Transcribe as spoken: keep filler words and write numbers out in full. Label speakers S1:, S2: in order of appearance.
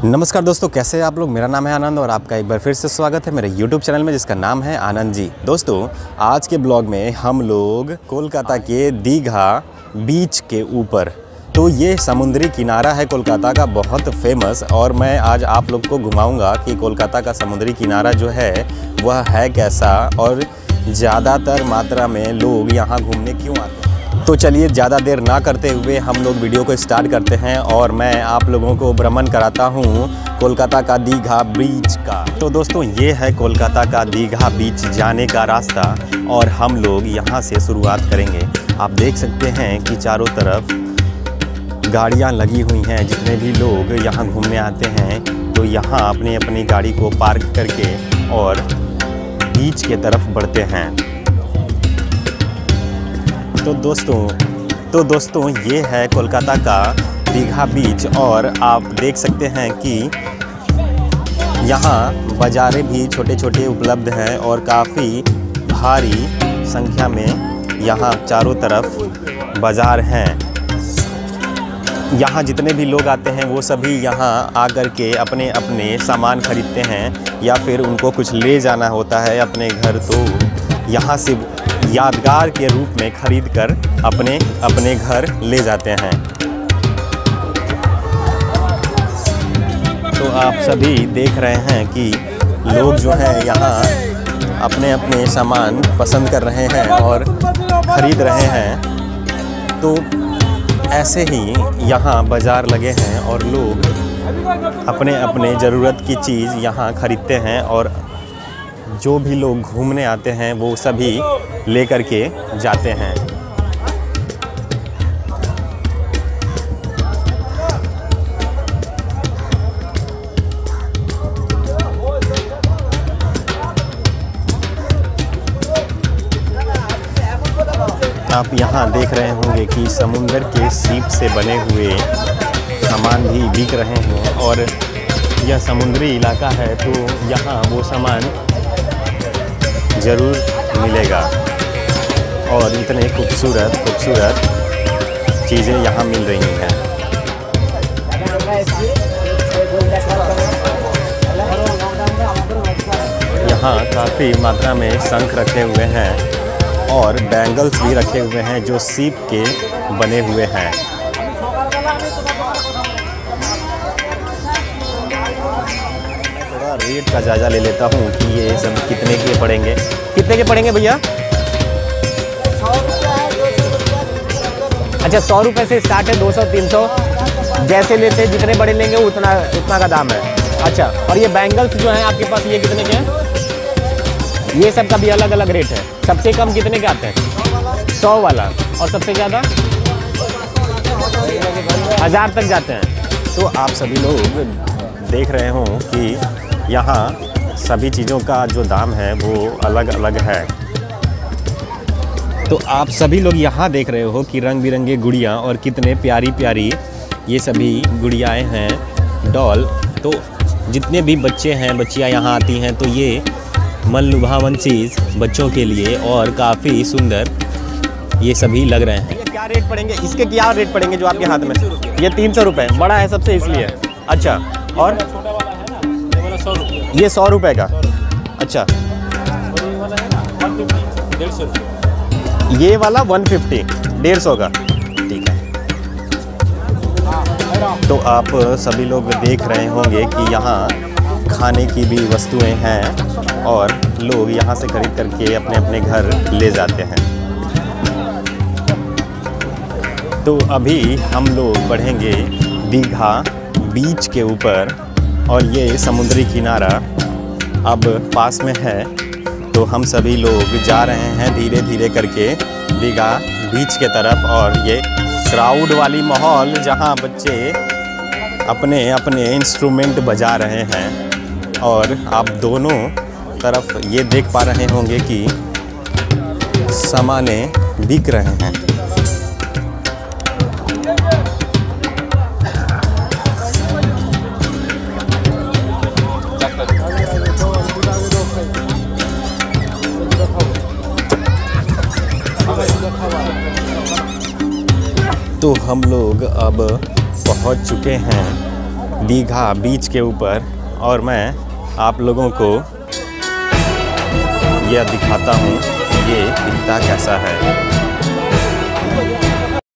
S1: नमस्कार दोस्तों, कैसे हैं आप लोग। मेरा नाम है आनंद और आपका एक बार फिर से स्वागत है मेरे यूट्यूब चैनल में जिसका नाम है आनंद जी। दोस्तों, आज के ब्लॉग में हम लोग कोलकाता के दीघा बीच के ऊपर, तो ये समुद्री किनारा है कोलकाता का बहुत फेमस, और मैं आज आप लोग को घुमाऊंगा कि कोलकाता का समुद्री किनारा जो है वह है कैसा और ज़्यादातर मात्रा में लोग यहाँ घूमने क्यों आते हैं। तो चलिए ज़्यादा देर ना करते हुए हम लोग वीडियो को स्टार्ट करते हैं और मैं आप लोगों को भ्रमण कराता हूँ कोलकाता का दीघा बीच का। तो दोस्तों, ये है कोलकाता का दीघा बीच जाने का रास्ता और हम लोग यहाँ से शुरुआत करेंगे। आप देख सकते हैं कि चारों तरफ गाड़ियाँ लगी हुई हैं। जितने भी लोग यहाँ घूमने आते हैं तो यहाँ अपनी अपनी गाड़ी को पार्क करके और बीच के तरफ बढ़ते हैं। तो दोस्तों तो दोस्तों ये है कोलकाता का दीघा बीच और आप देख सकते हैं कि यहाँ बाज़ारें भी छोटे छोटे उपलब्ध हैं और काफ़ी भारी संख्या में यहाँ चारों तरफ बाज़ार हैं। यहाँ जितने भी लोग आते हैं वो सभी यहाँ आकर के अपने अपने सामान खरीदते हैं या फिर उनको कुछ ले जाना होता है अपने घर, तो यहाँ से यादगार के रूप में खरीद कर अपने अपने घर ले जाते हैं। तो आप सभी देख रहे हैं कि लोग जो हैं यहाँ अपने अपने सामान पसंद कर रहे हैं और ख़रीद रहे हैं। तो ऐसे ही यहाँ बाज़ार लगे हैं और लोग अपने अपने ज़रूरत की चीज़ यहाँ ख़रीदते हैं और जो भी लोग घूमने आते हैं वो सभी लेकर के जाते हैं। आप यहाँ देख रहे होंगे कि समुंदर के सीप से बने हुए सामान भी बिक रहे हैं और यह समुद्री इलाका है तो यहाँ वो सामान ज़रूर मिलेगा और इतने खूबसूरत खूबसूरत चीज़ें यहाँ मिल रही हैं। यहाँ काफ़ी मात्रा में शंख रखे हुए हैं और बैंगल्स भी रखे हुए हैं जो सीप के बने हुए हैं। रेट का जायज़ा ले लेता हूँ कि ये सब कितने के पड़ेंगे। कितने के पड़ेंगे भैया? अच्छा, सौ रुपये से स्टार्ट है, दो सौ तीन सौ जैसे लेते हैं, जितने बड़े लेंगे उतना उतना का दाम है। अच्छा, और ये बैंगल्स जो हैं आपके पास ये कितने के हैं? ये सब का भी अलग अलग रेट है। सबसे कम कितने के आते हैं? सौ वाला, और सबसे ज़्यादा हज़ार तक जाते हैं। तो आप सभी लोग देख रहे हों कि यहाँ सभी चीज़ों का जो दाम है वो अलग अलग है। तो आप सभी लोग यहाँ देख रहे हो कि रंग बिरंगे गुड़ियाँ और कितने प्यारी प्यारी ये सभी गुड़ियाएँ हैं, डॉल। तो जितने भी बच्चे हैं, बच्चियाँ यहाँ आती हैं तो ये मन लुभावन चीज़ बच्चों के लिए और काफ़ी सुंदर ये सभी लग रहे हैं। ये क्या रेट पड़ेंगे? इसके क्या रेट पड़ेंगे जो आपके हाथ में? ये तीन सौ रुपये बड़ा है सबसे, इसलिए। अच्छा, और ये सौ रुपये का। अच्छा, ये वाला वन फिफ्टी, डेढ़ सौ का। ठीक है। तो आप सभी लोग देख रहे होंगे कि यहाँ खाने की भी वस्तुएं हैं और लोग यहाँ से खरीद करके अपने अपने घर ले जाते हैं। तो अभी हम लोग बढ़ेंगे दीघा बीच के ऊपर और ये समुद्री किनारा अब पास में है। तो हम सभी लोग जा रहे हैं धीरे धीरे करके दीघा बीच के तरफ, और ये क्राउड वाली माहौल जहाँ बच्चे अपने अपने इंस्ट्रूमेंट बजा रहे हैं और आप दोनों तरफ ये देख पा रहे होंगे कि सामाने बिक रहे हैं। तो हम लोग अब पहुंच चुके हैं दीघा बीच के ऊपर और मैं आप लोगों को यह दिखाता हूँ कि ये दिखता कैसा है।